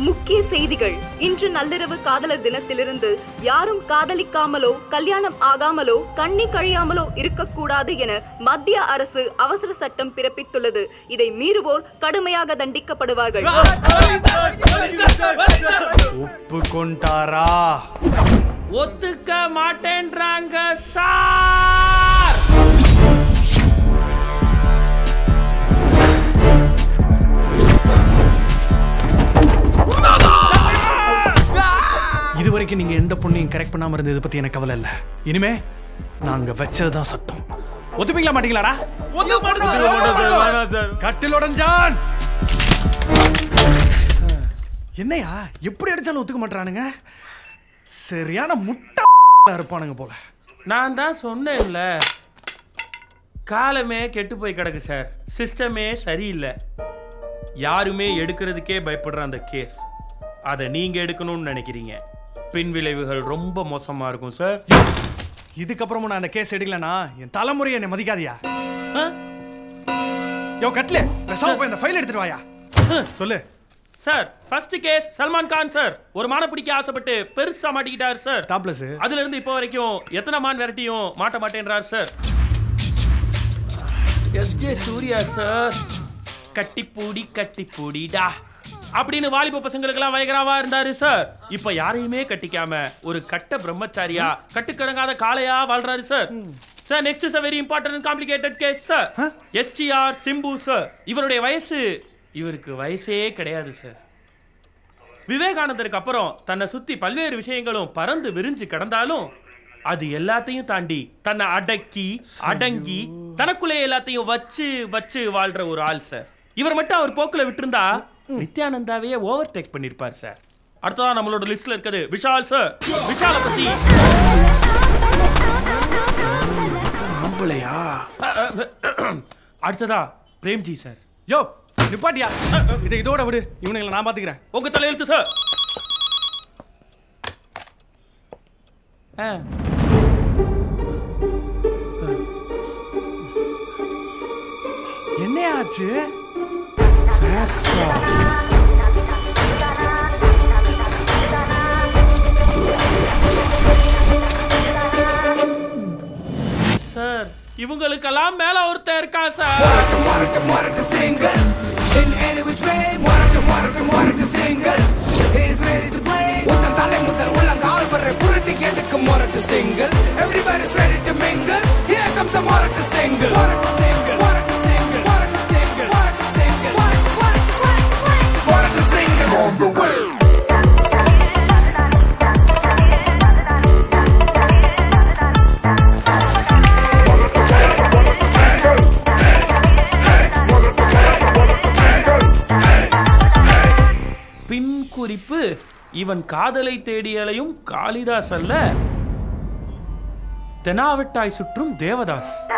முக்கிய செய்திகள். இன்று நள்ளிரவு காதலர் தினத்திலிருந்து யாரும் காதலிக்காமலோ கல்யாணம் ஆகாமலோ கண்ணி கழியாமலோ இருக்கக்கூடாது என மத்திய அரசு அவசர சட்டம் பிறப்பித்துள்ளது. இதை மீறுவோர் கடுமையாக தண்டிக்கப்படுவார்கள். ஒப்புக்கொண்டாரா? ஒத்துக்க மாட்டேன்றாங்க சார். இதுவரைக்கும் நீங்க எந்த பொண்ணையும் கரெக்ட் பண்ணாம இருந்தது பத்தி எனக்கு கவலை இல்ல. இனிமே நாங்க வச்சதுதான் சட்டம். ஒத்துப்பீங்களா மாட்டீங்களாடா? கட்டில் உடைஞ்சான். என்னையா எப்படி அடிச்சாலும் ஒத்துக்க மாட்டானுங்க? சரியான முட்டை இருப்பானுங்க போல. நான் தான் சொன்னேன்ல, காலமே கெட்டு போய் கிடக்கு சார். சிஸ்டமே சரியில்லை. யாருமே எடுக்கிறதுக்கே பயப்படுற அந்த கேஸ் அதை நீங்க எடுக்கணும்னு நினைக்கிறீங்க. பின் விளைவுகள் ரொம்ப மோசமா இருக்கும் சார். இதுக்கப்புறமும் நான் அந்த கேஸ் எடுக்கலனா என் தலைமுறையை என்னை மதிக்காதியா? யோ கட்லே, பேசாம போய் அந்த ஃபைல் எடுத்துட்டு வாயா. சொல்லு sir. First case Salman Khan sir. ஒரு மான பிடிக்க ஆசைப்பட்டு பெருசா மாட்டிக்கிட்டார் சார். டாப்லெஸ். அதுல இருந்து இப்போ வரைக்கும் எத்தனை மான் விரட்டியும் மாட்ட மாட்டேன்றார் சார். எஸ்ஜே சூர்யா சார் கட்டிப்பூடிடா அப்படின்னு வாலிப பசங்களுக்கெல்லாம் வயகராவா இருந்தாரு சார். இப்ப யாரையுமே கட்டிக்காம ஒரு கட்ட பிரம்மச்சாரியா கட்டுக்கடங்காத காளையா வாழ்றாரு sir. Sir next is a very important and complicated case sir. STR Simbu sir. இவருக்கு வயசே கிடையாது சார். விவேகானந்தருக்கு அப்புறம் தன்னை சுத்தி பல்வேறு விஷயங்களும் பறந்து விரிஞ்சு கிடந்தாலும் அது எல்லாத்தையும் தாண்டி தன்னை அடங்கி தனக்குள்ளே எல்லாத்தையும் வச்சு வாழ்ற ஒரு ஆள் சார். இவர் மட்டும் அவர் போக்குல விட்டுருந்தா நித்யானந்தாவே ஓவர்டேக் பண்ணிருப்பார் சார். அடுத்ததான் நம்மளோட லிஸ்ட்ல இருக்குது விஷால் சார். விஷால பத்தி அடுத்ததா பிரேம்ஜி சார். யோ நிப்பாட்டியா, இதோட விடு, இவனுங்களை நான் பாத்துக்கிறேன். உங்க தலையெழுத்து சார். என்ன ஆச்சு? சார் இவங்களுக்கெல்லாம் மேல ஒருத்தர் இருக்கா சார். குறிப்பு, இவன் காதலை தேடியலையும் காளிதாஸ் அல்ல, தெனாவட்டாய் சுற்றும் தேவதாஸ்.